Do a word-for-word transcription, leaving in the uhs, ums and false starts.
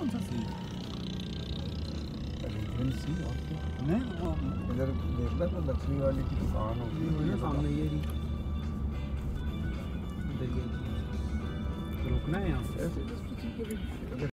कौन सा सी रीजन सी और क्या नहीं वो इधर देख लो तो लक्ष्मी वाली की दुकान होगी है सामने ये रही इधर ये रुकना है यहाँ ऐसे